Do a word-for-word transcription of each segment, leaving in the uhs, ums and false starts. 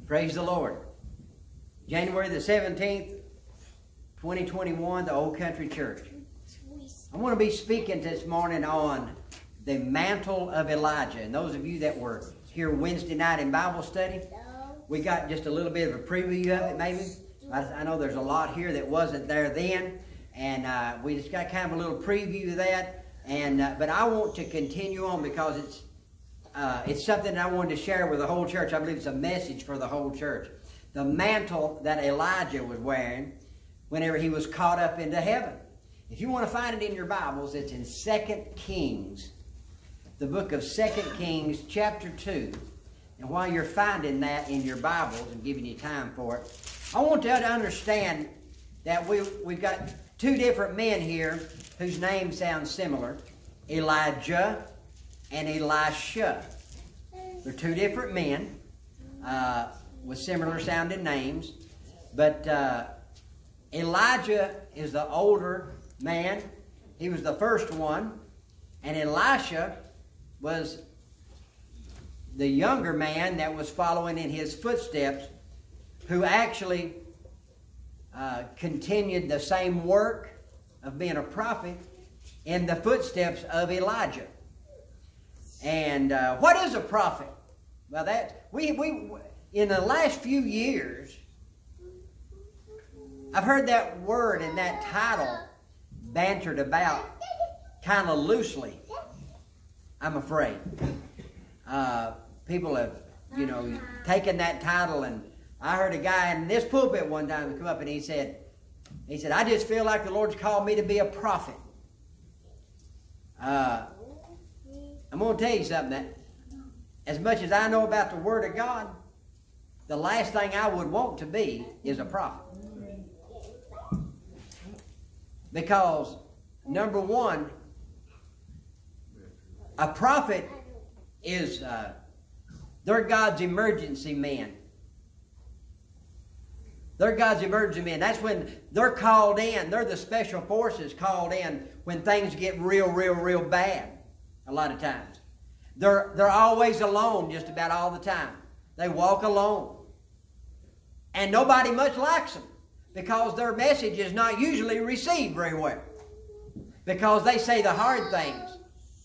Praise the Lord. January the seventeenth, twenty twenty-one, the Old Country Church. I want to be speaking this morning on the mantle of Elijah. And those of you that were here Wednesday night in Bible study, we got just a little bit of a preview of it maybe. I, I know there's a lot here that wasn't there then. And uh, we just got kind of a little preview of that. And uh, But I want to continue on because it's uh, it's something that I wanted to share with the whole church. I believe it's a message for the whole church. The mantle that Elijah was wearing whenever he was caught up into heaven. If you want to find it in your Bibles, it's in Second Kings, the book of Second Kings, chapter two. And while you're finding that in your Bibles and giving you time for it, I want you to understand that we, we've got two different men here whose names sound similar, Elijah and Elisha. They're two different men uh, with similar sounding names, but uh, Elijah is the older man. He was the first one, and Elisha was the younger man that was following in his footsteps, who actually uh, continued the same work of being a prophet in the footsteps of Elijah. And uh, what is a prophet? Well, that we we in the last few years, I've heard that word and that title bantered about kind of loosely, I'm afraid. Uh, people have, you know, taken that title, and I heard a guy in this pulpit one time come up and he said, he said, I just feel like the Lord's called me to be a prophet. Uh, I'm going to tell you something, that as much as I know about the Word of God, the last thing I would want to be is a prophet. Because, number one, a prophet is, uh, they're God's emergency man. They're God's emergency men. That's when they're called in. They're the special forces called in when things get real, real, real bad a lot of times. They're, they're always alone just about all the time. They walk alone. And nobody much likes them, because their message is not usually received very well. Because they say the hard things.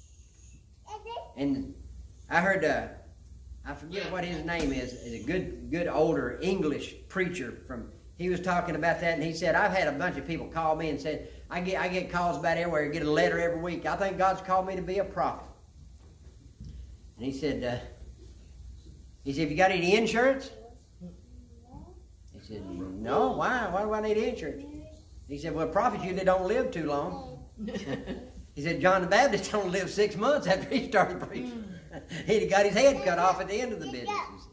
And I heard, uh, I forget what his name is, is a good good older English preacher from, he was talking about that, and he said, I've had a bunch of people call me and said, I get, I get calls about everywhere, I get a letter every week. I think God's called me to be a prophet. And he said, uh, he said, have you got any insurance? He said, no, why? Why do I need insurance? He said, well, prophets usually don't live too long. He said, John the Baptist don't live six months after he started preaching. He'd got his head cut off at the end of the business.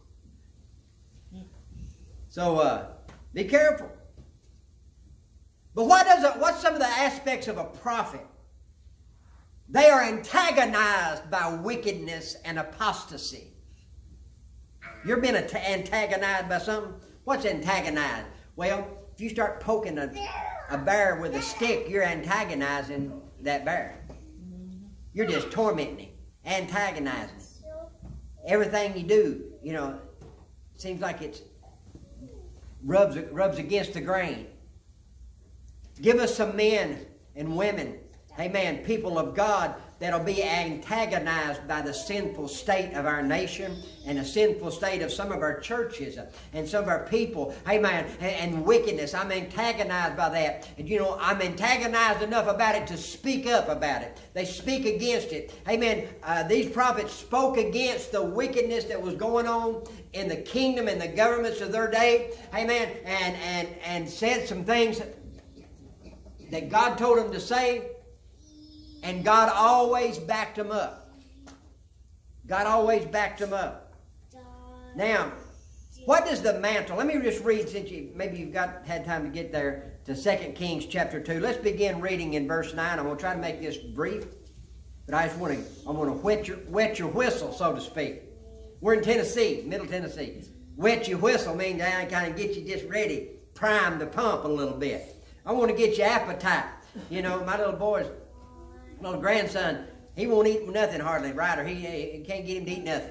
So, uh, be careful. But what does it, what's some of the aspects of a prophet? They are antagonized by wickedness and apostasy. You're being antagonized by something? What's antagonized? Well, if you start poking a, a bear with a stick, you're antagonizing that bear. You're just tormenting, antagonizing. Everything you do, you know, seems like it rubs, rubs against the grain. Give us some men and women, amen, people of God, that'll be antagonized by the sinful state of our nation and the sinful state of some of our churches and some of our people, amen, and, and wickedness. I'm antagonized by that. And you know, I'm antagonized enough about it to speak up about it. They speak against it. Amen. Uh, these prophets spoke against the wickedness that was going on in the kingdom and the governments of their day. Amen. And, and, and said some things that God told them to say. And God always backed them up. God always backed them up. Now, what does the mantle? Let me just read, since you, maybe you've got had time to get there, to Second Kings chapter two. Let's begin reading in verse nine. I'm going to try to make this brief, but I just want to, I want to wet your, wet your whistle, so to speak. We're in Tennessee, Middle Tennessee. Wet your whistle means I kind of get you just ready, prime the pump a little bit. I want to get your appetite. You know, my little boy's little grandson, he won't eat nothing hardly, right? Or he, he can't get him to eat nothing.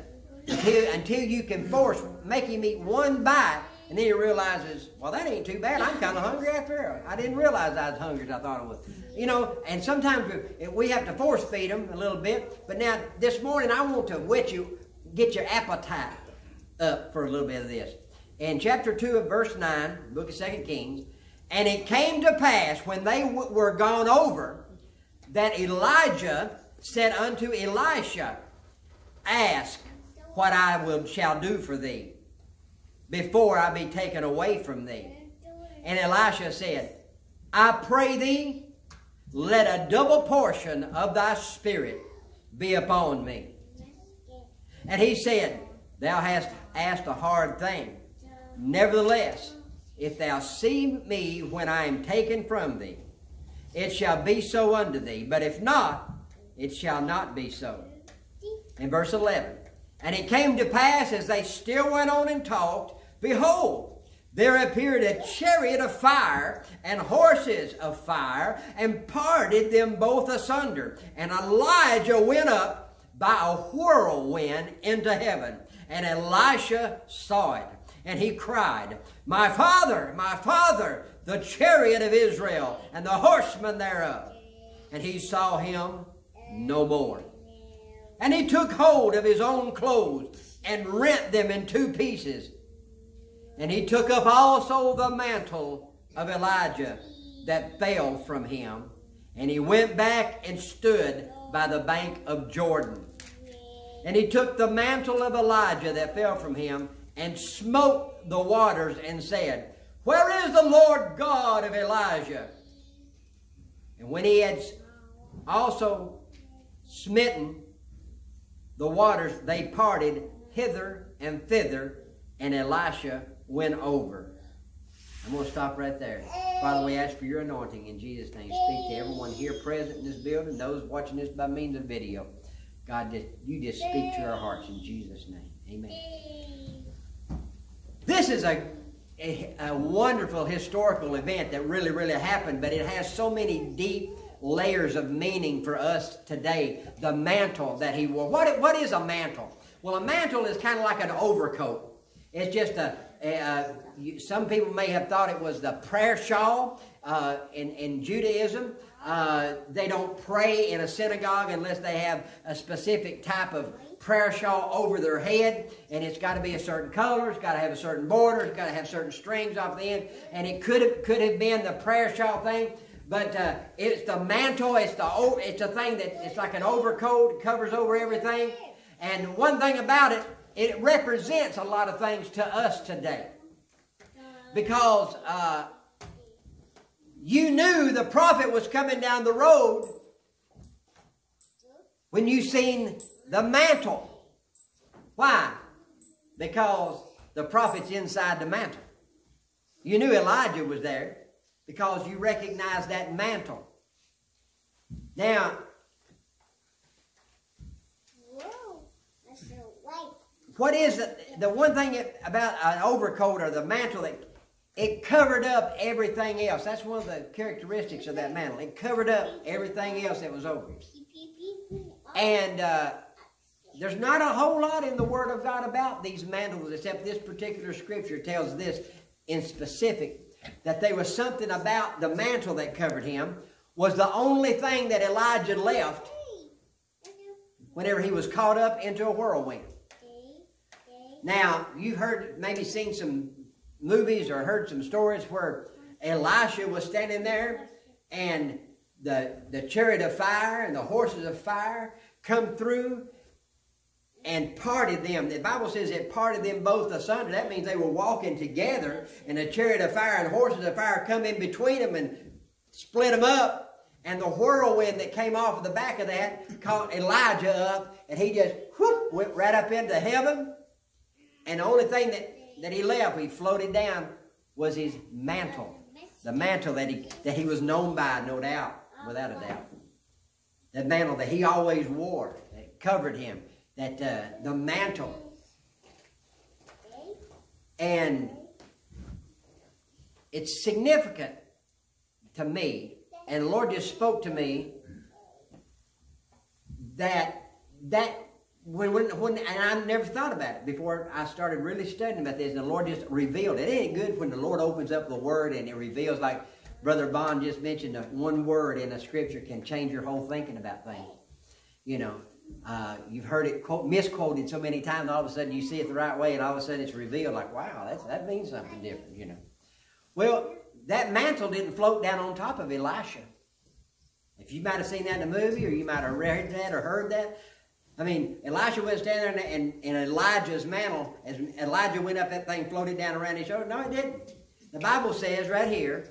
until, until you can force, make him eat one bite, and then he realizes, well, that ain't too bad. I'm kind of hungry after all. I didn't realize I was hungry as I thought I was. You know, and sometimes we, we have to force feed them a little bit. But now, this morning, I want to whet you, get your appetite up for a little bit of this. In chapter two of verse nine, book of Second Kings, and it came to pass when they w were gone over, that Elijah said unto Elisha, ask what I will shall do for thee, before I be taken away from thee. And Elisha said, I pray thee, let a double portion of thy spirit be upon me. And he said, thou hast asked a hard thing. Nevertheless, if thou see me when I am taken from thee, it shall be so unto thee. But if not, it shall not be so. In verse eleven, and it came to pass as they still went on and talked, behold, there appeared a chariot of fire and horses of fire, and parted them both asunder. And Elijah went up by a whirlwind into heaven. And Elisha saw it. And he cried, my father, my father, the chariot of Israel, and the horsemen thereof. And he saw him no more. And he took hold of his own clothes, and rent them in two pieces. And he took up also the mantle of Elijah that fell from him. And he went back and stood by the bank of Jordan. And he took the mantle of Elijah that fell from him, and smote the waters, and said, where is the Lord God of Elijah? And when he had also smitten the waters, they parted hither and thither, and Elisha went over. I'm going to stop right there. Father, we ask for your anointing in Jesus' name. Speak to everyone here present in this building, those watching this by means of video. God, just, you just speak to our hearts in Jesus' name. Amen. This is a, a, a wonderful historical event that really, really happened, but it has so many deep layers of meaning for us today. The mantle that he wore. What, what is a mantle? Well, a mantle is kind of like an overcoat. It's just a, a, a you, some people may have thought it was the prayer shawl uh, in, in Judaism. Uh, they don't pray in a synagogue unless they have a specific type of prayer shawl over their head, and it's got to be a certain color, it's got to have a certain border, it's got to have certain strings off the end, and it could have, could have been the prayer shawl thing, but uh, it's the mantle, it's the it's a thing that it's like an overcoat, it covers over everything, and one thing about it, it represents a lot of things to us today, because uh, you knew the prophet was coming down the road when you seen the mantle. Why? Because the prophet's inside the mantle. You knew Elijah was there because you recognized that mantle. Now, what is it? The one thing about an overcoat or the mantle, that it covered up everything else. That's one of the characteristics of that mantle. It covered up everything else that was over it. And uh, there's not a whole lot in the Word of God about these mantles, except this particular scripture tells this in specific, that there was something about the mantle that covered him was the only thing that Elijah left whenever he was caught up into a whirlwind. Now, you've heard, maybe seen some movies or heard some stories where Elisha was standing there and the, the chariot of fire and the horses of fire come through and parted them. The Bible says it parted them both asunder. That means they were walking together, and the chariot of fire and horses of fire come in between them and split them up. And the whirlwind that came off of the back of that caught Elijah up, and he just whoop, went right up into heaven. And the only thing that, that he left, he floated down, was his mantle. The mantle that he, that he was known by, no doubt, without a doubt. The mantle that he always wore, that covered him. That uh, the mantle. And it's significant to me, and the Lord just spoke to me that that when, when, when, and I never thought about it before I started really studying about this, and the Lord just revealed it. It ain't good when the Lord opens up the Word and it reveals, like Brother Bond just mentioned, that one word in a Scripture can change your whole thinking about things. You know, uh, you've heard it quote, misquoted so many times, all of a sudden you see it the right way, and all of a sudden it's revealed, like, wow, that's, that means something different, you know. Well, that mantle didn't float down on top of Elisha. If you might have seen that in a movie, or you might have read that or heard that. I mean, Elisha was standing there, and, and Elijah's mantle, as Elijah went up, that thing floated down around his shoulder. No, it didn't. The Bible says right here,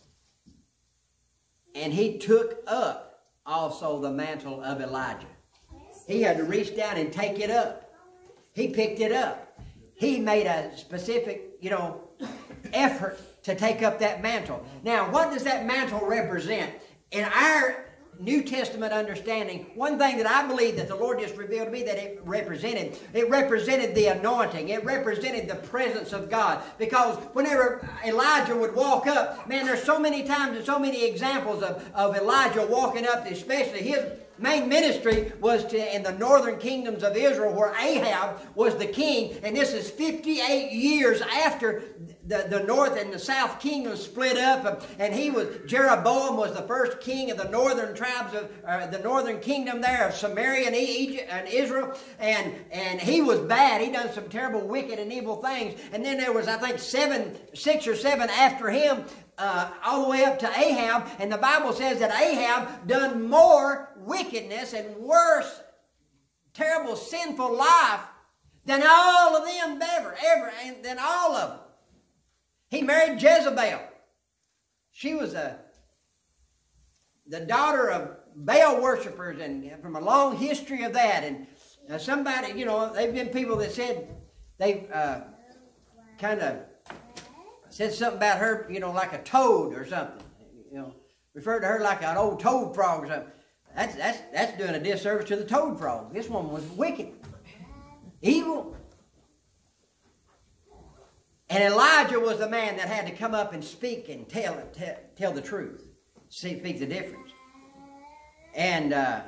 and he took up also the mantle of Elijah. He had to reach down and take it up. He picked it up. He made a specific, you know, effort to take up that mantle. Now, what does that mantle represent? In our New Testament understanding, one thing that I believe that the Lord just revealed to me that it represented, it represented the anointing. It represented the presence of God. Because whenever Elijah would walk up, man, there's so many times and so many examples of, of Elijah walking up, especially his main ministry was to in the northern kingdoms of Israel, where Ahab was the king, and this is fifty-eight years after the, the north and the south kingdoms split up, and he was Jeroboam was the first king of the northern tribes of uh, the northern kingdom there of Samaria and Egypt and Israel, and and he was bad. He done some terrible, wicked, and evil things. And then there was, I think, seven, six or seven after him. Uh, all the way up to Ahab, and the Bible says that Ahab done more wickedness and worse, terrible, sinful life than all of them ever, ever, and than all of them. He married Jezebel. She was a, the daughter of Baal worshippers, and from a long history of that. And uh, somebody, you know, they've been people that said they uh, kind of said something about her, you know, like a toad or something. You know, referred to her like an old toad frog or something. That's, that's, that's doing a disservice to the toad frog. This woman was wicked, evil. And Elijah was the man that had to come up and speak and tell, tell, tell the truth. See, speak the difference. And uh,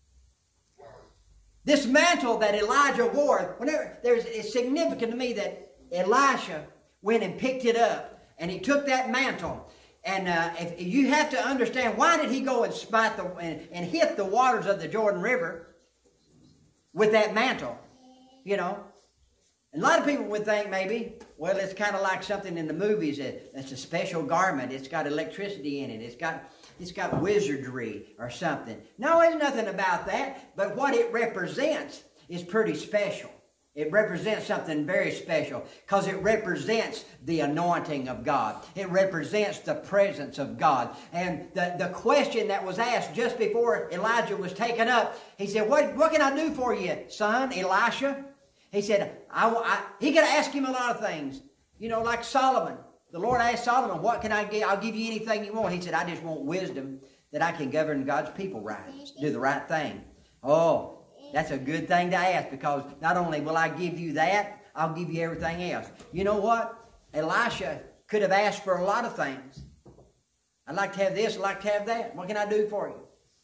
this mantle that Elijah wore, whenever there's, it's significant to me that Elisha went and picked it up, and he took that mantle. And uh, if, you have to understand, why did he go and smite the and, and hit the waters of the Jordan River with that mantle? You know, and a lot of people would think maybe, well, it's kind of like something in the movies. That, that's a special garment. It's got electricity in it. It's got it's got wizardry or something. No, there's nothing about that. But what it represents is pretty special. It represents something very special because it represents the anointing of God. It represents the presence of God. And the, the question that was asked just before Elijah was taken up, he said, what, what can I do for you, son, Elisha? He said, I, I, he could ask him a lot of things. You know, like Solomon. The Lord asked Solomon, what can I give? I'll give you anything you want. He said, I just want wisdom that I can govern God's people right, do the right thing. Oh, that's a good thing to ask, because not only will I give you that, I'll give you everything else. You know what? Elisha could have asked for a lot of things. I'd like to have this, I'd like to have that. What can I do for you?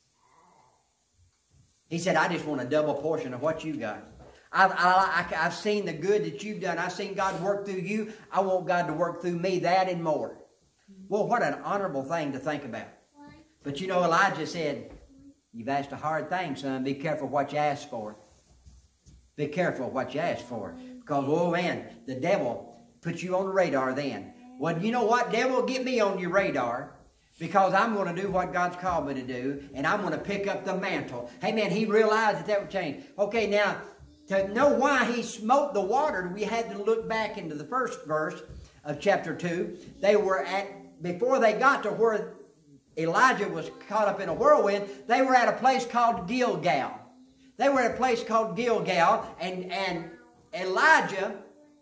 He said, I just want a double portion of what you got. I've, I, I, I've seen the good that you've done. I've seen God work through you. I want God to work through me, that and more. Well, what an honorable thing to think about. But you know, Elijah said, you've asked a hard thing, son. Be careful what you ask for. Be careful what you ask for. Because, oh man, the devil puts you on the radar then. Well, you know what? Devil, get me on your radar, because I'm going to do what God's called me to do, and I'm going to pick up the mantle. Hey man, he realized that that would change. Okay, now, to know why he smote the water, we had to look back into the first verse of chapter two. They were at, before they got to where Elijah was caught up in a whirlwind, they were at a place called Gilgal. They were at a place called Gilgal, and, and Elijah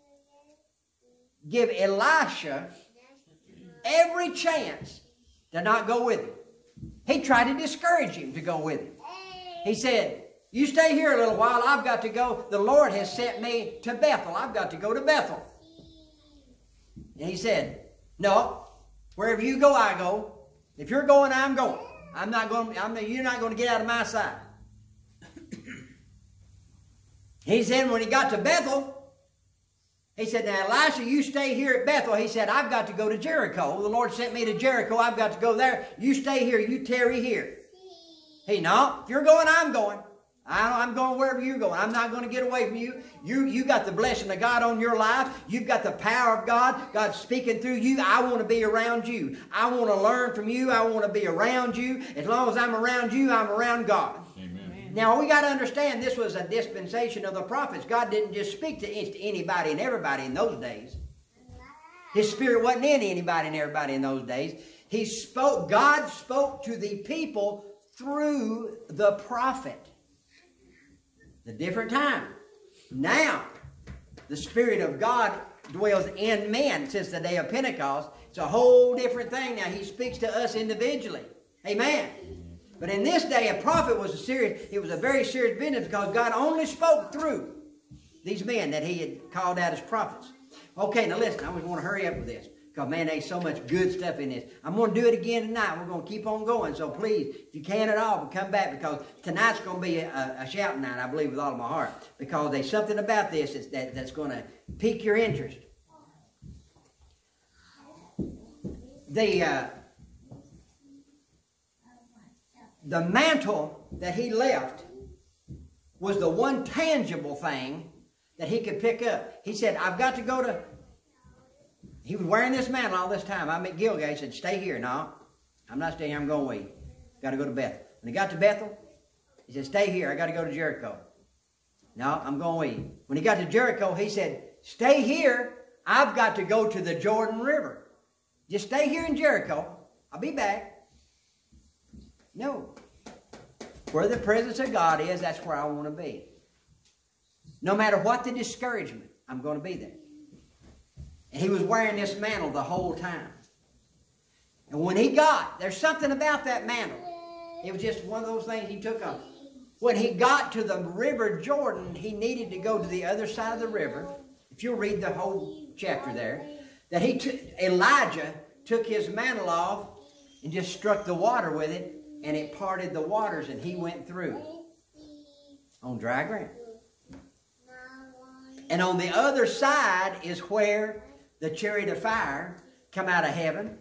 gave Elisha every chance to not go with him. He tried to discourage him to go with him. He said, you stay here a little while, I've got to go. The Lord has sent me to Bethel. I've got to go to Bethel. And he said, no, wherever you go, I go. If you're going, I'm going. I'm not going. I'm, you're not going to get out of my sight. He said when he got to Bethel, he said, now Elisha, you stay here at Bethel. He said, I've got to go to Jericho. The Lord sent me to Jericho. I've got to go there. You stay here. You tarry here. He, no, if you're going, I'm going. I, I'm going wherever you're going. I'm not going to get away from you. You you got the blessing of God on your life. You've got the power of God. God's speaking through you. I want to be around you. I want to learn from you. I want to be around you. As long as I'm around you, I'm around God. Amen. Now, we got to understand this was a dispensation of the prophets. God didn't just speak to anybody and everybody in those days. His Spirit wasn't in anybody and everybody in those days. He spoke. God spoke to the people through the prophet. A different time. Now, the Spirit of God dwells in men since the day of Pentecost. It's a whole different thing now. He speaks to us individually. Amen. But in this day, a prophet was a serious, it was a very serious business because God only spoke through these men that he had called out as prophets. Okay, now listen, I just want to hurry up with this. Because, man, there's so much good stuff in this. I'm going to do it again tonight. We're going to keep on going. So, please, if you can at all, come back. Because tonight's going to be a, a shouting night, I believe, with all of my heart. Because there's something about this that's, that, that's going to pique your interest. The, uh, the mantle that he left was the one tangible thing that he could pick up. He said, I've got to go to... He was wearing this mantle all this time. I'm at Gilgal. He said, stay here. No, I'm not staying here. I'm going with you. Got to go to Bethel. When he got to Bethel, he said, stay here. I got to go to Jericho. No, I'm going with you. When he got to Jericho, he said, stay here. I've got to go to the Jordan River. Just stay here in Jericho. I'll be back. No. Where the presence of God is, that's where I want to be. No matter what the discouragement, I'm going to be there. And he was wearing this mantle the whole time. And when he got, there's something about that mantle. It was just one of those things he took off. When he got to the river Jordan, he needed to go to the other side of the river. If you'll read the whole chapter there, that he took, Elijah took his mantle off and just struck the water with it, and it parted the waters, and he went through on dry ground. And on the other side is where the chariot of fire come out of heaven.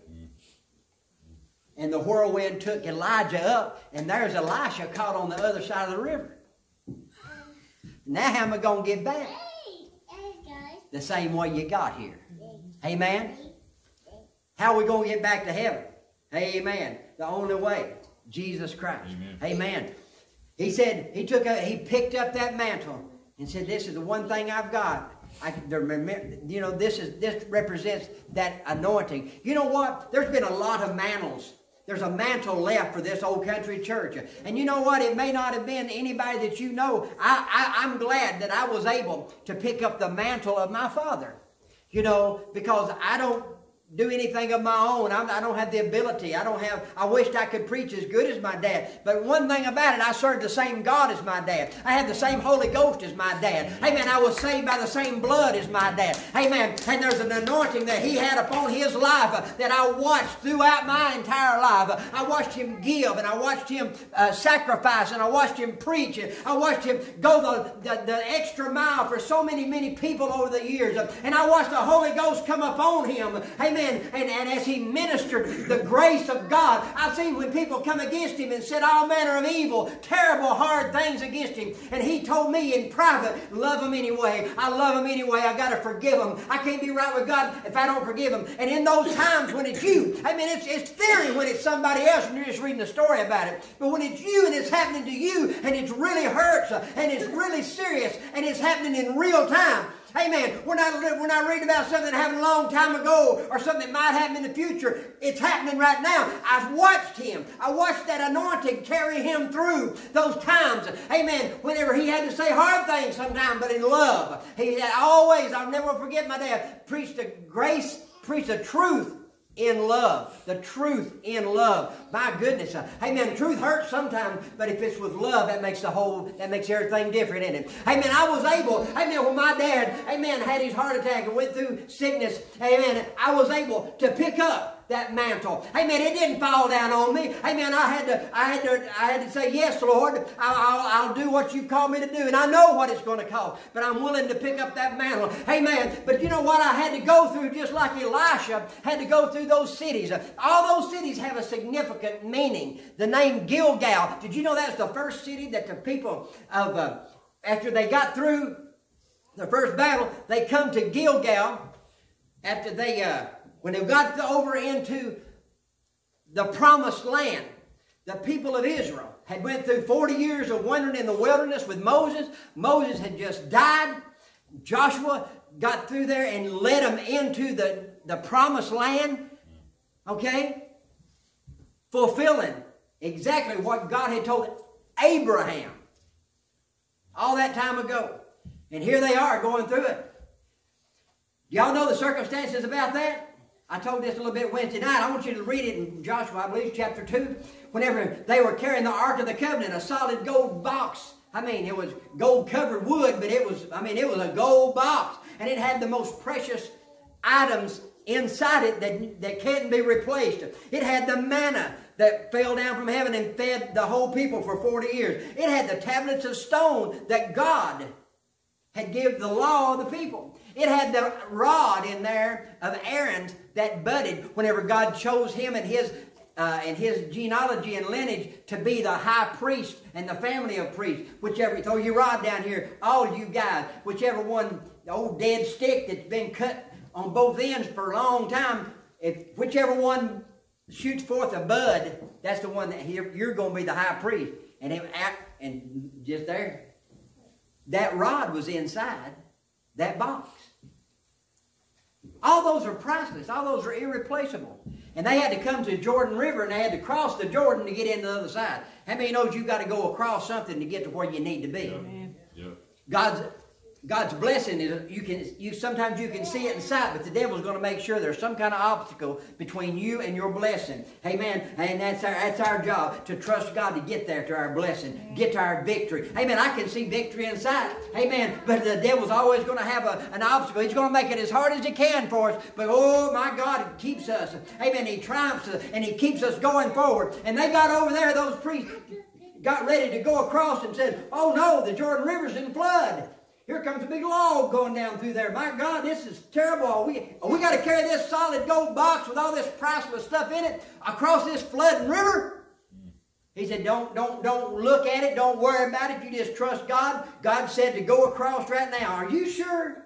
And the whirlwind took Elijah up. And there's Elisha caught on the other side of the river. Now how am I going to get back? The same way you got here. Amen? How are we going to get back to heaven? Amen. The only way. Jesus Christ. Amen. Amen. He said, he took a, he picked up that mantle and said, this is the one thing I've got. I can remember, you know, this is this represents that anointing. You know what? There's been a lot of mantles. There's a mantle left for this old country church. And you know what? It may not have been anybody that you know. I, I, I'm glad that I was able to pick up the mantle of my father. You know, because I don't do anything of my own. I'm, I don't have the ability. I don't have, I wished I could preach as good as my dad. But one thing about it, I served the same God as my dad. I had the same Holy Ghost as my dad. Amen. I was saved by the same blood as my dad. Amen. And there's an anointing that he had upon his life uh, that I watched throughout my entire life. Uh, I watched him give, and I watched him uh, sacrifice, and I watched him preach, and I watched him go the, the, the extra mile for so many, many people over the years. Uh, and I watched the Holy Ghost come upon him. Amen. And, and as he ministered the grace of God, I've seen when people come against him and said all manner of evil, terrible, hard things against him. And he told me in private, love him anyway. I love him anyway. I got to forgive him. I can't be right with God if I don't forgive him. And in those times when it's you, I mean, it's, it's theory when it's somebody else and you're just reading a story about it. But when it's you and it's happening to you and it really hurts and it's really serious and it's happening in real time, amen. We're not, we're not reading about something that happened a long time ago or something that might happen in the future. It's happening right now. I've watched him. I watched that anointing carry him through those times. Amen. Whenever he had to say hard things sometimes, but in love. He had always, I'll never forget my dad, preached the grace, preached the truth in love. The truth in love. My goodness. Amen. Truth hurts sometimes, but if it's with love, that makes the whole, that makes everything different, isn't it? Amen. I was able, amen, when my dad, amen, had his heart attack and went through sickness, amen, I was able to pick up that mantle. Amen. It didn't fall down on me. Amen. I had to, I had to, I had to say, yes, Lord, I'll, I'll, I'll do what you've called me to do. And I know what it's going to cost, but I'm willing to pick up that mantle. Amen. But you know what? I had to go through, just like Elisha had to go through those cities. All those cities have a significant meaning. The name Gilgal. Did you know that's the first city that the people of, uh, after they got through the first battle, they come to Gilgal after they, uh, when they got over into the promised land. The people of Israel had went through forty years of wandering in the wilderness with Moses. Moses had just died. Joshua got through there and led them into the, the promised land. Okay? Fulfilling exactly what God had told Abraham all that time ago. And here they are going through it. Y'all know the circumstances about that? I told this a little bit Wednesday night. I want you to read it in Joshua, I believe, chapter two. Whenever they were carrying the Ark of the Covenant, a solid gold box. I mean, it was gold-covered wood, but it was, I mean, it was a gold box. And it had the most precious items inside it that, that can't be replaced. It had the manna that fell down from heaven and fed the whole people for forty years. It had the tablets of stone that God had given the law of the people. It had the rod in there of Aaron that budded whenever God chose him and his uh, and his genealogy and lineage to be the high priest and the family of priests. Whichever, throw your rod down here, all you guys, whichever one, the old dead stick that's been cut on both ends for a long time, if whichever one shoots forth a bud, that's the one that you're, you're going to be the high priest. And it, and just there, that rod was inside that box. All those are priceless. All those are irreplaceable. And they had to come to the Jordan River and they had to cross the Jordan to get into the other side. How many knows you've got to go across something to get to where you need to be? Amen. Yeah. God's God's blessing is you can you sometimes you can see it in sight, but the devil's going to make sure there's some kind of obstacle between you and your blessing. Amen. And that's our that's our job, to trust God to get there to our blessing, get to our victory. Amen. I can see victory in sight. Amen. But the devil's always going to have a, an obstacle. He's going to make it as hard as he can for us. But oh my God, it keeps us. Amen. He triumphs us and he keeps us going forward. And they got over there, those priests got ready to go across and said, oh no, the Jordan River's in flood. Here comes a big log going down through there. My God, this is terrible. We, we got to carry this solid gold box with all this priceless stuff in it across this flooding river. He said, don't, don't, don't look at it. Don't worry about it. You just trust God. God said to go across right now. Are you sure?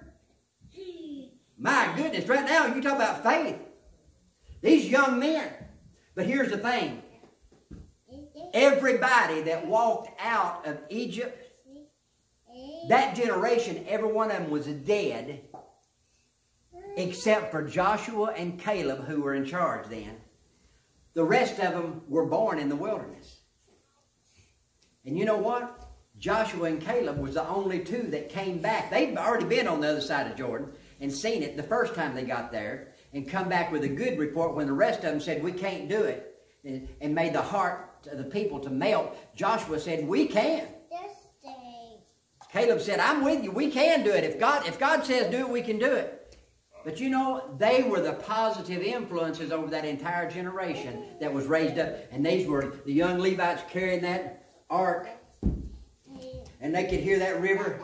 My goodness, right now you talk about faith. These young men. But here's the thing. Everybody that walked out of Egypt, that generation, every one of them was dead except for Joshua and Caleb, who were in charge then. The rest of them were born in the wilderness. And you know what? Joshua and Caleb was the only two that came back. They'd already been on the other side of Jordan and seen it the first time they got there and come back with a good report when the rest of them said, we can't do it, and, and made the heart of the people to melt. Joshua said, we can. Caleb said, I'm with you. We can do it. If God, if God says do it, we can do it. But you know, they were the positive influences over that entire generation that was raised up. And these were the young Levites carrying that ark. And they could hear that river.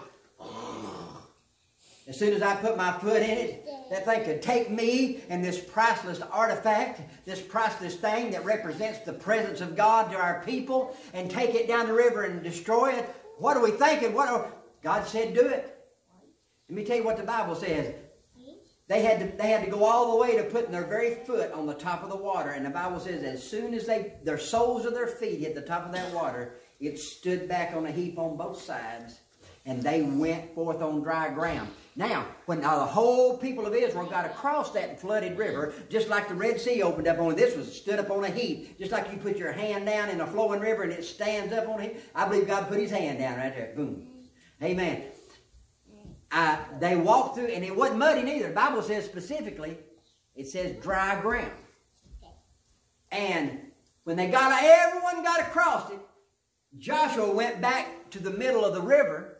As soon as I put my foot in it, that thing could take me and this priceless artifact, this priceless thing that represents the presence of God to our people, and take it down the river and destroy it. What are we thinking? What are, God said do it. Let me tell you what the Bible says. They had to, they had to go all the way to putting their very foot on the top of the water. And the Bible says as soon as they their soles of their feet hit the top of that water, it stood back on a heap on both sides. And they went forth on dry ground. Now, when uh, the whole people of Israel got across that flooded river, just like the Red Sea opened up on it, this was stood up on a heap. Just like you put your hand down in a flowing river and it stands up on a heap. I believe God put his hand down right there. Boom. Amen. Uh, they walked through, and it wasn't muddy neither. The Bible says specifically, it says dry ground. And when they got, everyone got across it, Joshua went back to the middle of the river,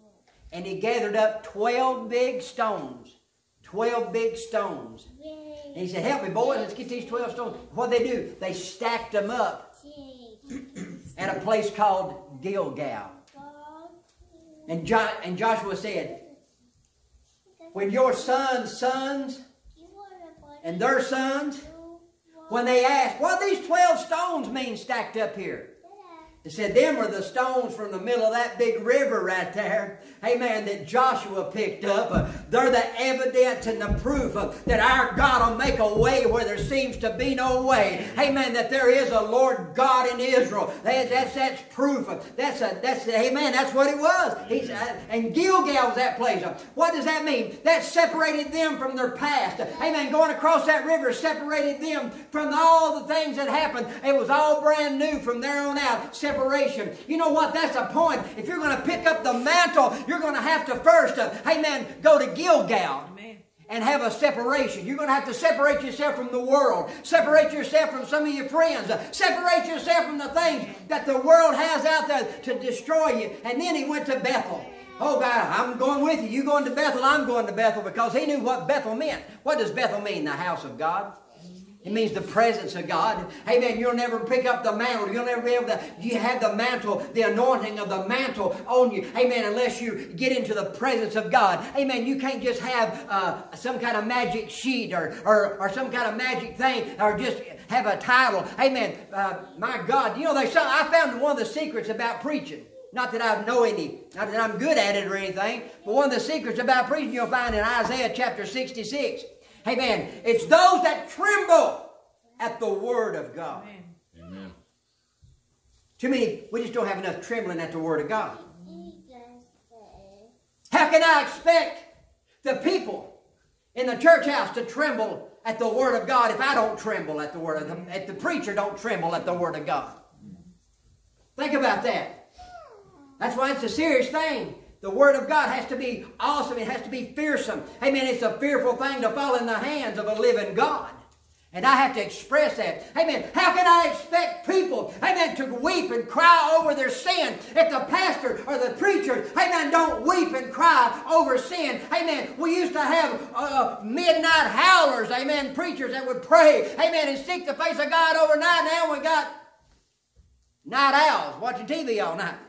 and he gathered up twelve big stones. Twelve big stones. And he said, help me, boys, let's get these twelve stones. What did they do? They stacked them up at a place called Gilgal. And, jo and Joshua said, when your sons' sons and their sons, when they asked, what do these twelve stones mean stacked up here? It said, them are the stones from the middle of that big river right there. Amen, that Joshua picked up. Uh, they're the evidence and the proof uh, that our God will make a way where there seems to be no way. Amen, that there is a Lord God in Israel. That, that's, that's proof. Uh, that's, a, that's, amen, that's what it was. He's, uh, and Gilgal was that place. Uh, what does that mean? That separated them from their past. Uh, amen, going across that river separated them from all the things that happened. It was all brand new from there on out. Separation. You know what? That's a point. If you're going to pick up the mantle, you're going to have to first, uh, amen, go to Gilgal. Amen. And have a separation. You're going to have to separate yourself from the world. Separate yourself from some of your friends. Uh, separate yourself from the things that the world has out there to destroy you. And then he went to Bethel. Oh God, I'm going with you. You going to Bethel, I'm going to Bethel, because he knew what Bethel meant. What does Bethel mean? The house of God. It means the presence of God. Amen. You'll never pick up the mantle. You'll never be able to, you have the mantle, the anointing of the mantle on you. Amen. Unless you get into the presence of God. Amen. You can't just have uh, some kind of magic sheet or, or, or some kind of magic thing or just have a title. Amen. Uh, my God. You know, they, I found one of the secrets about preaching. Not that I know any, not that I'm good at it or anything, but one of the secrets about preaching you'll find in Isaiah chapter sixty-six. Amen. It's those that tremble at the word of God. Amen. Too many, we just don't have enough trembling at the word of God. How can I expect the people in the church house to tremble at the word of God if I don't tremble at the word of God, if the preacher don't tremble at the word of God? Think about that. That's why it's a serious thing. The Word of God has to be awesome. It has to be fearsome. Amen. It's a fearful thing to fall in the hands of a living God. And I have to express that. Amen. How can I expect people, amen, to weep and cry over their sin if the pastor or the preacher, amen, don't weep and cry over sin? Amen. We used to have uh, midnight howlers, amen, preachers that would pray, amen, and seek the face of God overnight. Now we got night owls watching T V all night.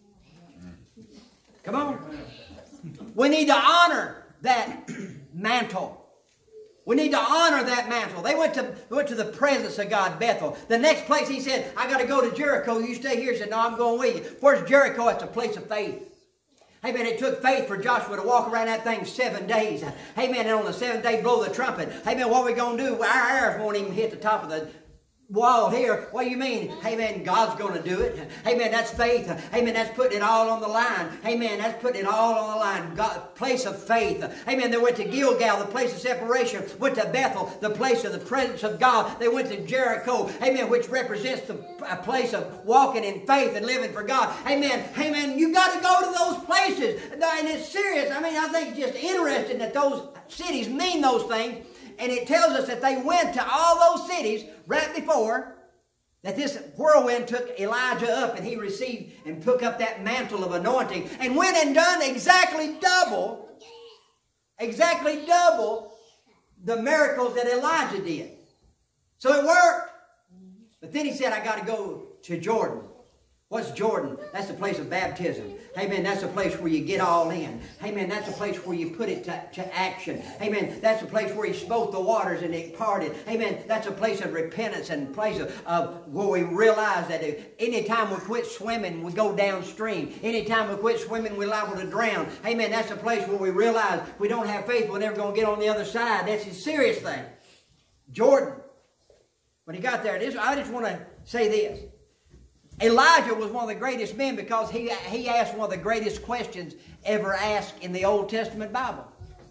Come on. We need to honor that mantle. We need to honor that mantle. They went to, went to the presence of God, Bethel. The next place he said, I got to go to Jericho. You stay here. He said, no, I'm going with you. Where's Jericho? It's a place of faith. Amen. It took faith for Joshua to walk around that thing seven days. Amen. And on the seventh day, blow the trumpet. Amen. What are we going to do? Our arrows won't even hit the top of the wall here. What do you mean? Amen. God's going to do it. Amen. That's faith. Amen. That's putting it all on the line. Amen. That's putting it all on the line. God, place of faith. Amen. They went to Gilgal, the place of separation. Went to Bethel, the place of the presence of God. They went to Jericho. Amen. Which represents the a place of walking in faith and living for God. Amen. Amen. You got to go to those places. And it's serious. I mean, I think it's just interesting that those cities mean those things. And it tells us that they went to all those cities right before that this whirlwind took Elijah up and he received and took up that mantle of anointing and went and done exactly double, exactly double the miracles that Elijah did. So it worked. But then he said, I got to go to Jordan. What's Jordan? That's the place of baptism. Amen. That's the place where you get all in. Amen. That's the place where you put it to, to action. Amen. That's the place where he smote the waters and it parted. Amen. That's a place of repentance and place of, of where we realize that anytime we quit swimming, we go downstream. Anytime we quit swimming, we're liable to drown. Amen. That's a place where we realize we don't have faith. We're never going to get on the other side. That's a serious thing. Jordan. When he got there, this, I just want to say this. Elijah was one of the greatest men because he, he asked one of the greatest questions ever asked in the Old Testament Bible.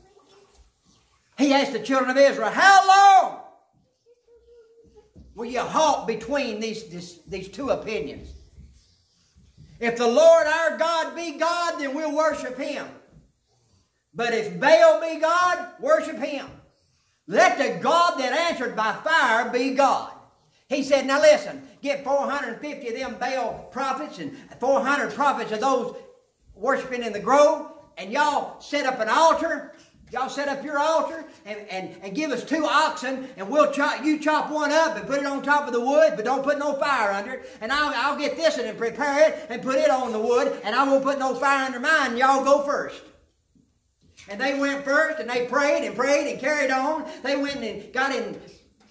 He asked the children of Israel, how long will you halt between these, this, these two opinions? If the Lord our God be God, then we'll worship Him. But if Baal be God, worship Him. Let the God that answered by fire be God. He said, now listen, get four hundred fifty of them Baal prophets and four hundred prophets of those worshiping in the grove, and y'all set up an altar y'all set up your altar and, and, and give us two oxen, and we'll chop, you chop one up and put it on top of the wood, but don't put no fire under it. And I'll, I'll get this and prepare it and put it on the wood, and I won't put no fire under mine, and y'all go first. And they went first, and they prayed and prayed and carried on. They went and got in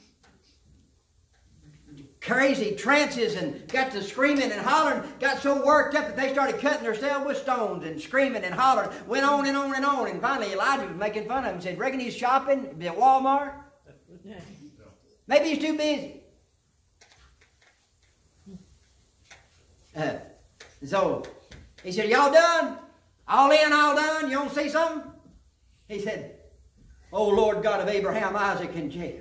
crazy trances and got to screaming and hollering, got so worked up that they started cutting themselves with stones and screaming and hollering, went on and on and on. And finally Elijah was making fun of him and said, reckon he's shopping at Walmart? Maybe he's too busy. Uh, so he said, y'all done? All in, all done? You want to see something? He said, oh Lord God of Abraham, Isaac, and Jacob.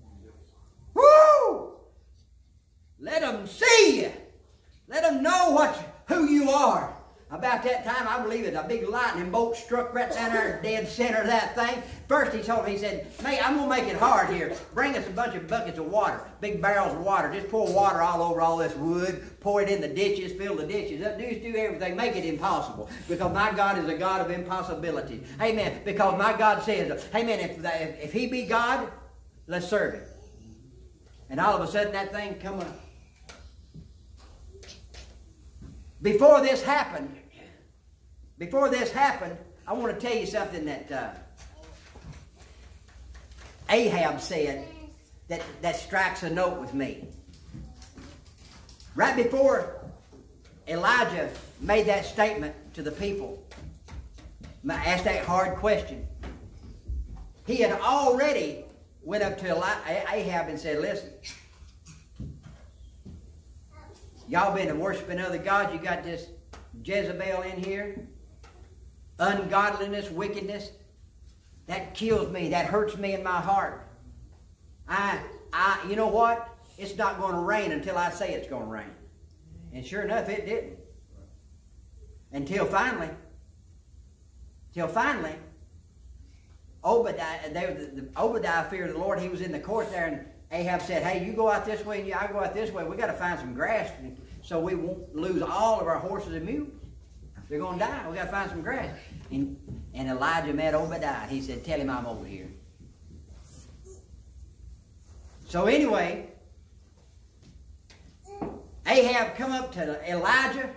Woo! Let them see you. Let them know what, who you are. About that time, I believe it, a big lightning bolt struck right down there, dead center of that thing. First he told me, he said, mate, I'm going to make it hard here. Bring us a bunch of buckets of water, big barrels of water. Just pour water all over all this wood. Pour it in the ditches, fill the ditches up. Do, do everything. Make it impossible. Because my God is a God of impossibilities. Amen. Because my God says, amen, if, if, if he be God, let's serve him. And all of a sudden that thing come up. Before this happened, before this happened, I want to tell you something that uh, Ahab said that, that strikes a note with me. Right before Elijah made that statement to the people, asked that hard question, he had already went up to Eli- Ahab and said, listen, y'all been worshiping other gods. You got this Jezebel in here. Ungodliness, wickedness. That kills me. That hurts me in my heart. I, I, you know what? It's not going to rain until I say it's going to rain. And sure enough, it didn't. Until finally, till finally, Obadiah, they, the, the, Obadiah feared the Lord. He was in the court there, and Ahab said, hey, you go out this way and I go out this way. We got to find some grass so we won't lose all of our horses and mules. They're going to die. We got to find some grass. And, and Elijah met Obadiah. He said, tell him I'm over here. So anyway, Ahab come up to Elijah.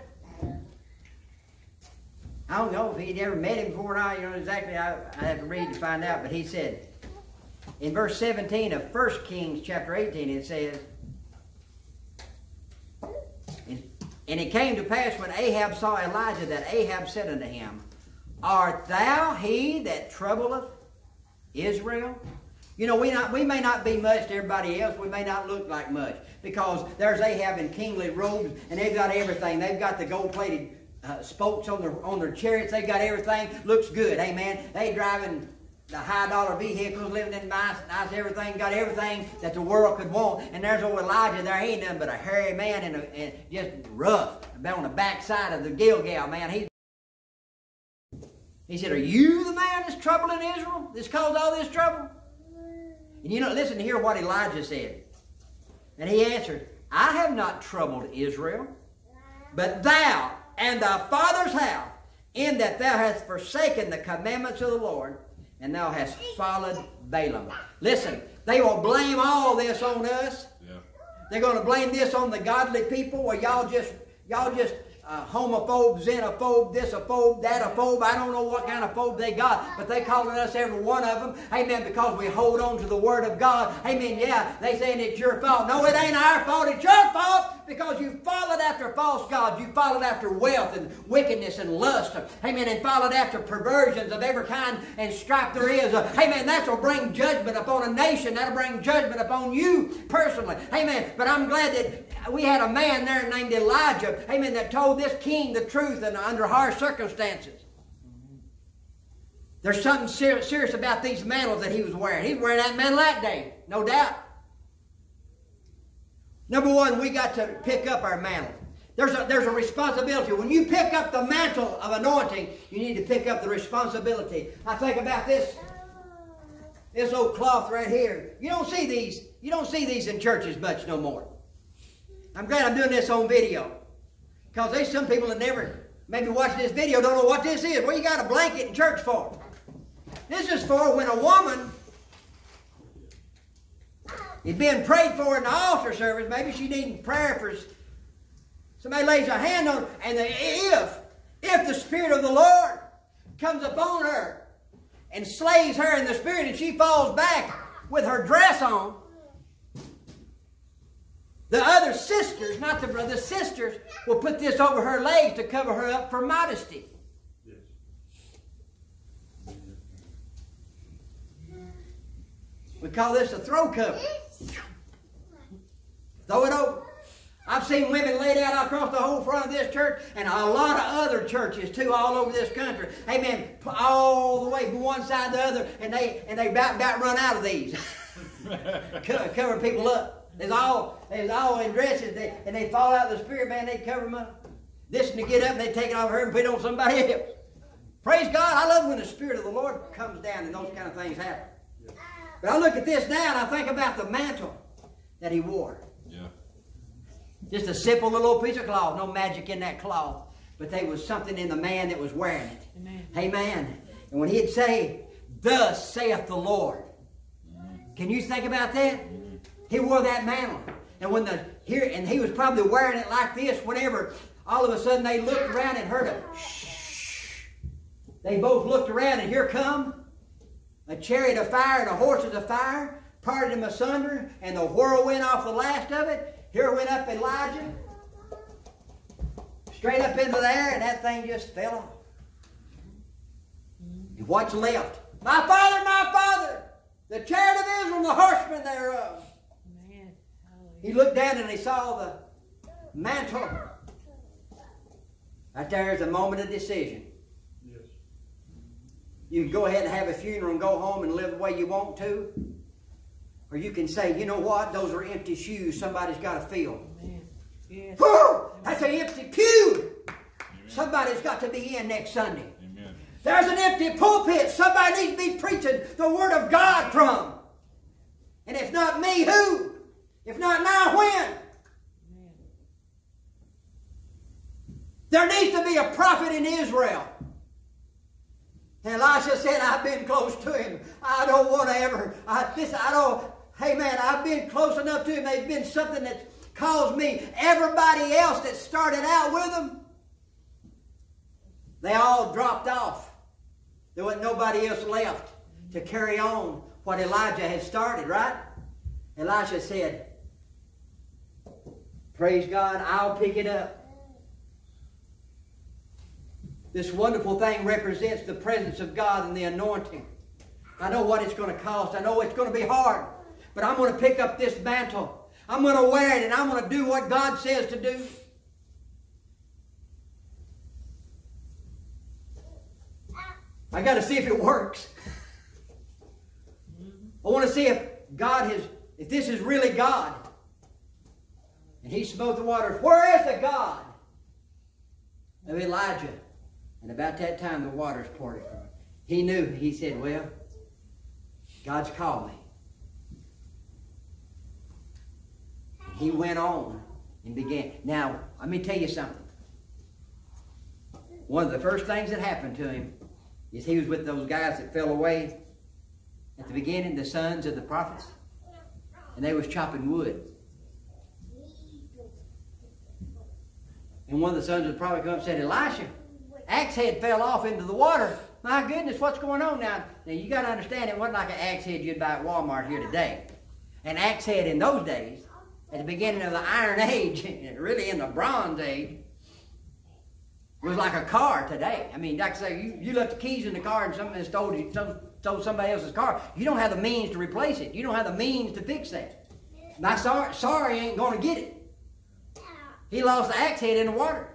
I don't know if he'd ever met him before or not. You know exactly. I, I have to read to find out. But he said, in verse seventeen of First Kings chapter eighteen, it says, and, and it came to pass when Ahab saw Elijah that Ahab said unto him, art thou he that troubleth Israel? You know, we not we may not be much to everybody else. We may not look like much. Because there's Ahab in kingly robes, and they've got everything. They've got the gold-plated uh, spokes on their, on their chariots. They've got everything. Looks good, amen. They driving the high-dollar vehicles, living in nice, nice everything, got everything that the world could want. And there's old Elijah there. He ain't nothing but a hairy man and, a, and just rough. On the backside of the Gilgal, man. He, he said, are you the man that's troubling Israel? That's caused all this trouble? And you know, listen to hear what Elijah said. And he answered, I have not troubled Israel, but thou and thy father's house, in that thou hast forsaken the commandments of the Lord, and thou hast followed Balaam. Listen, they will blame all this on us. Yeah. They're going to blame this on the godly people. Well, y'all just, y'all just uh, homophobe, xenophobe, thisophobe, thatophobe. I don't know what kind of phobe they got, but they calling us every one of them. Amen, because we hold on to the Word of God. Amen, yeah, they saying it's your fault. No, it ain't our fault. It's your fault. Because you followed after false gods. You followed after wealth and wickedness and lust. Amen. And followed after perversions of every kind and stripe there is. Amen. That will bring judgment upon a nation. That will bring judgment upon you personally. Amen. But I'm glad that we had a man there named Elijah. Amen. That told this king the truth and under harsh circumstances. There's something ser serious about these mantles that he was wearing. He was wearing that mantle that day. No doubt. Number one, we got to pick up our mantle. There's a, there's a responsibility. When you pick up the mantle of anointing, you need to pick up the responsibility. I think about this, this old cloth right here. You don't see these. You don't see these in churches much no more. I'm glad I'm doing this on video. Because there's some people that never maybe watching this video don't know what this is. Well, you got a blanket in church for? This is for when a woman is being prayed for in the altar service. Maybe she needs prayer for somebody lays a hand on her. And the, if, if the Spirit of the Lord comes upon her and slays her in the Spirit and she falls back with her dress on, the other sisters, not the brothers, sisters, will put this over her legs to cover her up for modesty. Yes. We call this a throw cover. Throw it over. I've seen women laid out across the whole front of this church and a lot of other churches too all over this country. Amen. All the way from one side to the other, and they and they about, about run out of these. cover, cover people up. There's all, there's all in dresses, they, and they fall out of the Spirit, man, they cover them up. This and they get up and they take it off her and put it on somebody else. Praise God. I love when the Spirit of the Lord comes down and those kind of things happen. Yeah. But I look at this now and I think about the mantle that he wore. Yeah. Just a simple little piece of cloth, no magic in that cloth. But there was something in the man that was wearing it. Amen. Amen. And when he'd say, "Thus saith the Lord." Mm. Can you think about that? Mm. He wore that mantle. And when the here and he was probably wearing it like this whenever all of a sudden they looked around and heard a shh. They both looked around and here come a chariot of fire and a horses of fire, parted them asunder, and the whirlwind off the last of it. Here went up Elijah, straight up into the air, and that thing just fell off. And what's left? My father, my father, the chariot of Israel and the horsemen thereof. Man. He looked down and he saw the mantle. Right there is a moment of decision. Yes. You can go ahead and have a funeral and go home and live the way you want to. Or you can say, you know what? Those are empty shoes somebody's got to fill. Yes. Woo! That's an empty pew. Amen. Somebody's got to be in next Sunday. Amen. There's an empty pulpit somebody needs to be preaching the Word of God from. And if not me, who? If not now, when? Amen. There needs to be a prophet in Israel. And Elisha said, I've been close to him. I don't want to ever, I, this, I don't, hey man, I've been close enough to him. There's been something that's caused me. Everybody else that started out with him, they all dropped off. There wasn't nobody else left to carry on what Elijah had started, right? Elisha said, praise God, I'll pick it up. This wonderful thing represents the presence of God and the anointing. I know what it's going to cost. I know it's going to be hard. But I'm going to pick up this mantle. I'm going to wear it and I'm going to do what God says to do. I got to see if it works. I want to see if God has, if this is really God. And he smote the waters. Where is the God of Elijah? And about that time, the waters parted from him. He knew. He said, well, God's called me. And he went on and began. Now, let me tell you something. One of the first things that happened to him is he was with those guys that fell away at the beginning, the sons of the prophets. And they was chopping wood. And one of the sons of the prophet come up and said, Elisha, axe head fell off into the water. My goodness, what's going on now? Now, you got to understand, it wasn't like an axe head you'd buy at Walmart here today. An axe head in those days, at the beginning of the Iron Age, really in the Bronze Age, was like a car today. I mean, like I say, you, you left the keys in the car and somebody stole, you, some, stole somebody else's car. You don't have the means to replace it. You don't have the means to fix that. My sorry, sorry ain't going to get it. He lost the axe head in the water.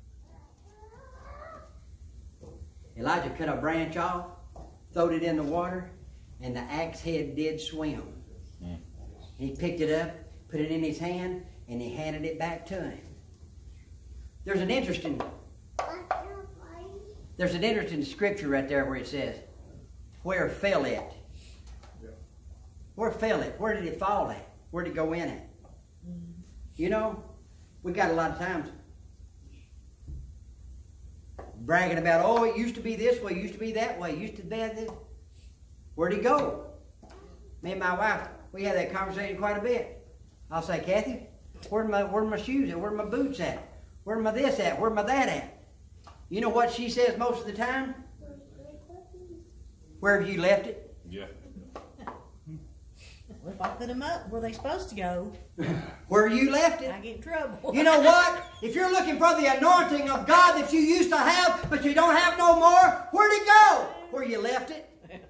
Elijah cut a branch off, throwed it in the water, and the axe head did swim. Mm. He picked it up, put it in his hand, and he handed it back to him. There's an interesting, there's an interesting scripture right there where it says, where fell it? Where fell it? Where did it fall at? Where did it go in at? You know, we got a lot of times bragging about, oh, it used to be this way, it used to be that way, it used to be this. Where'd he go? Me and my wife, we had that conversation quite a bit. I'll say, Kathy, where my where my shoes at? Where my boots at? Where my this at? Where my that at? You know what she says most of the time? Where have you left it? Yeah. Well, if I put them up where they're supposed to go, where you left it. I get in trouble. You know what? If you're looking for the anointing of God that you used to have, but you don't have no more, where'd it go? Where you left it.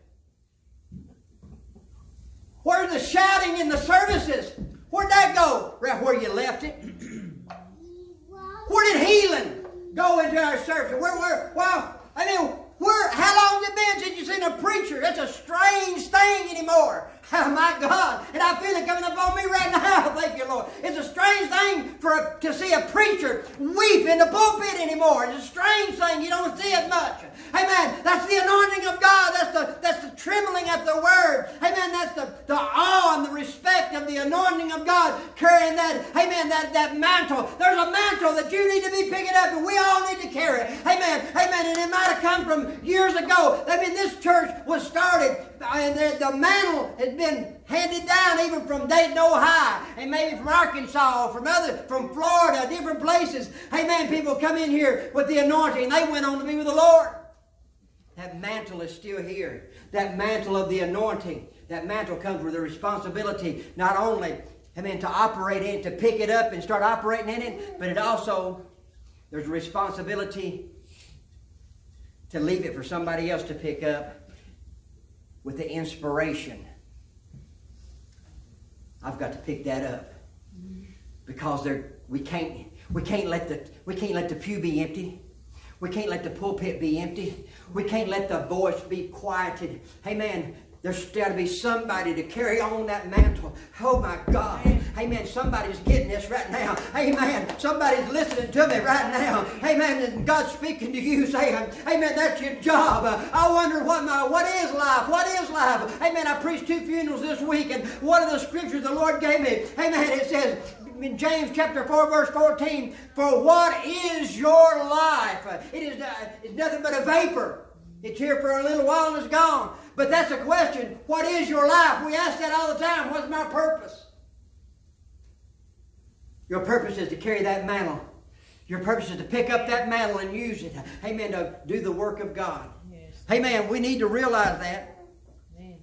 Where's the shouting in the services? Where'd that go? Right where you left it. Where did healing go into our service? Where, where, well, I mean, where, how long has it been since you've seen a preacher? That's a strange thing anymore. Oh, my God. And I feel it coming up on me right now. Thank you, Lord. It's a strange thing for a, to see a preacher weep in the pulpit anymore. It's a strange thing. You don't see it much. Amen. That's the anointing of God. That's the, that's the trembling at the word. Amen. That's the, the awe and the respect of the anointing of God carrying that, amen, that, that mantle. There's a mantle that you need to be picking up and we all need to carry. Amen. Amen. And it might have come from years ago. I mean, this church was started and the, the mantle has been handed down even from Dayton, Ohio, and maybe from Arkansas, from other, from Florida, different places. Amen. People come in here with the anointing and they went on to be with the Lord. That mantle is still here. That mantle of the anointing. That mantle comes with a responsibility not only, I mean, to operate in it, to pick it up and start operating in it, but it also, there's a responsibility to leave it for somebody else to pick up with the inspiration. I've got to pick that up because there we can't we can't let the we can't let the pew be empty. We can't let the pulpit be empty. We can't let the voice be quieted. Amen. There's got to be somebody to carry on that mantle. Oh my God. Amen. Somebody's getting this right now. Amen. Somebody's listening to me right now. Amen. And God's speaking to you saying, amen, that's your job. Uh, I wonder what my, what is life? What is life? Amen. I preached two funerals this week and one of the scriptures the Lord gave me, amen, it says, in James chapter four verse fourteen, for what is your life? Uh, it is uh, it's nothing but a vapor. It's here for a little while and it's gone. But that's a question. What is your life? We ask that all the time. What's my purpose? Your purpose is to carry that mantle. Your purpose is to pick up that mantle and use it. Amen. To do the work of God. Yes. Amen. We need to realize that. Amen.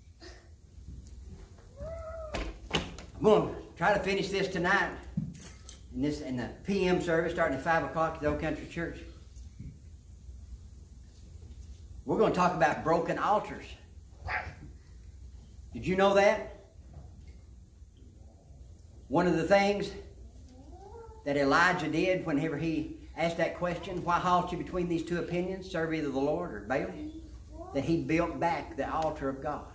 I'm going to try to finish this tonight. In, this, in the P M service starting at five o'clock at the Old Country Church. We're going to talk about broken altars. Did you know that? One of the things that Elijah did whenever he asked that question, why halt you between these two opinions, serve either the Lord or Baal? That he built back the altar of God.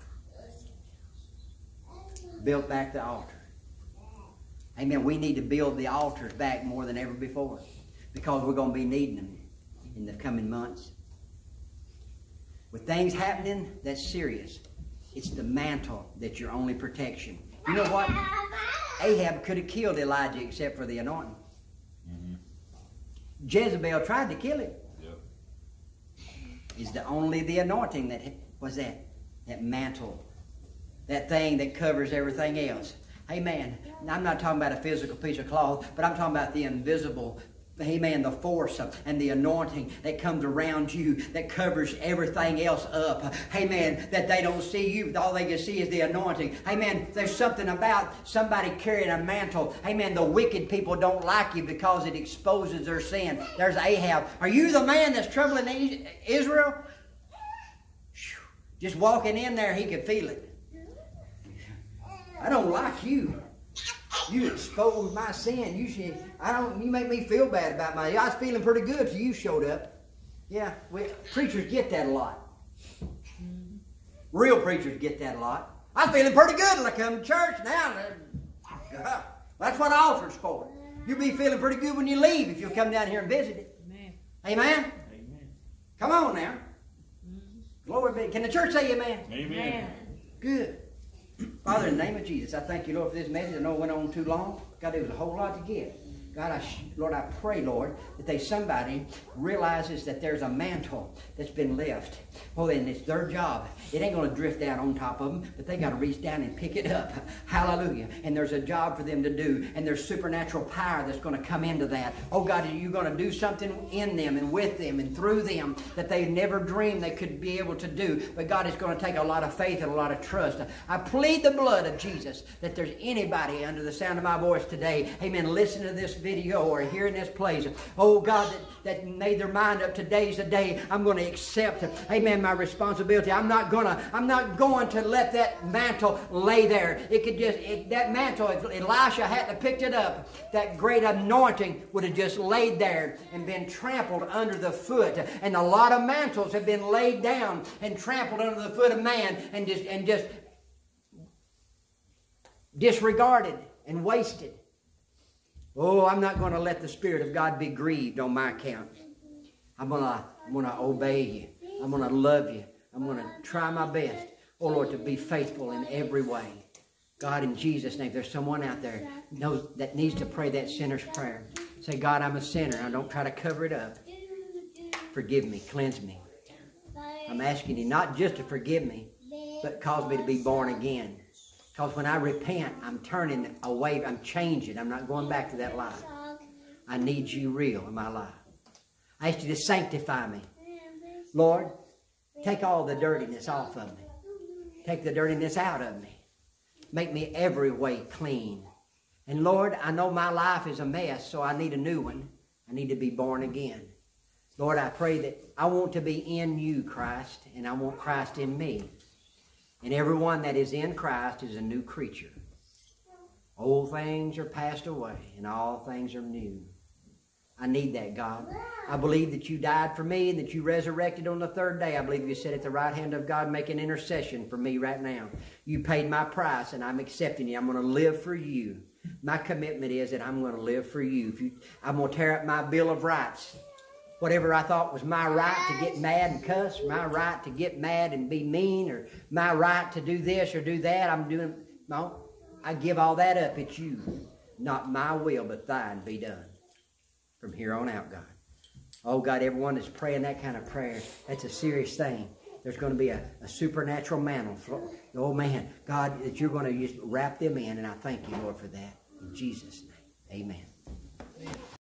Built back the altar. Amen. We need to build the altars back more than ever before because we're going to be needing them in the coming months. With things happening that's serious, it's the mantle that's your only protection. You know what? Ahab could have killed Elijah except for the anointing. Mm-hmm. Jezebel tried to kill him. Yep. It's the only the anointing that was that that mantle, that thing that covers everything else. Amen. Now, I'm not talking about a physical piece of cloth, but I'm talking about the invisible. Amen. The force and the anointing that comes around you that covers everything else up. Amen. That they don't see you. All they can see is the anointing. Amen. There's something about somebody carrying a mantle. Amen. The wicked people don't like you because it exposes their sin. There's Ahab. Are you the man that's troubling Israel? Just walking in there, he could feel it. I don't like you. You exposed my sin. You should. I don't. You make me feel bad about my. I was feeling pretty good till you showed up. Yeah, we, preachers get that a lot. Real preachers get that a lot. I was feeling pretty good when I come to church. Now, uh, that's what altar's for. You'll be feeling pretty good when you leave if you'll come down here and visit it. Amen. Amen. Amen. Come on now. Glory be. Can the church say amen? Amen. Good. Father, in the name of Jesus, I thank you, Lord, for this message. I know it went on too long. God, there was a whole lot to get. God, I, Lord, I pray, Lord, that they somebody realizes that there's a mantle that's been left. Oh, and it's their job. It ain't going to drift down on top of them, but they got to reach down and pick it up. Hallelujah. And there's a job for them to do, and there's supernatural power that's going to come into that. Oh, God, are you going to do something in them and with them and through them that they never dreamed they could be able to do? But God, it's going to take a lot of faith and a lot of trust. I plead the blood of Jesus that there's anybody under the sound of my voice today, amen, listen to this video or here in this place, oh God, that, that made their mind up, today's the day I'm going to accept, amen, my responsibility. I'm not going to, I'm not going to let that mantle lay there. It could just, it, that mantle, if Elisha hadn't picked it up, that great anointing would have just laid there and been trampled under the foot. And a lot of mantles have been laid down and trampled under the foot of man and just, and just disregarded and wasted. Oh, I'm not going to let the Spirit of God be grieved on my account. I'm going to, I'm going to obey you. I'm going to love you. I'm going to try my best, oh Lord, to be faithful in every way. God, in Jesus' name, if there's someone out there knows that needs to pray that sinner's prayer, say, God, I'm a sinner. I don't try to cover it up. Forgive me. Cleanse me. I'm asking you not just to forgive me, but cause me to be born again. Because when I repent, I'm turning away. I'm changing. I'm not going back to that life. I need you real in my life. I ask you to sanctify me. Lord, take all the dirtiness off of me. Take the dirtiness out of me. Make me every way clean. And Lord, I know my life is a mess, so I need a new one. I need to be born again. Lord, I pray that I want to be in you, Christ, and I want Christ in me. And everyone that is in Christ is a new creature. Old things are passed away, and all things are new. I need that, God. I believe that you died for me and that you resurrected on the third day. I believe you sit at the right hand of God making intercession for me right now. You paid my price, and I'm accepting you. I'm going to live for you. My commitment is that I'm going to live for you. If you I'm going to tear up my Bill of Rights. Whatever I thought was my right to get mad and cuss, my right to get mad and be mean, or my right to do this or do that, I'm doing, no, I give all that up. It's you. Not my will, but thine be done. From here on out, God. Oh, God, everyone that's praying that kind of prayer, that's a serious thing. There's going to be a, a supernatural mantle. Oh, man, God, that you're going to just wrap them in, and I thank you, Lord, for that. In Jesus' name, amen. Amen.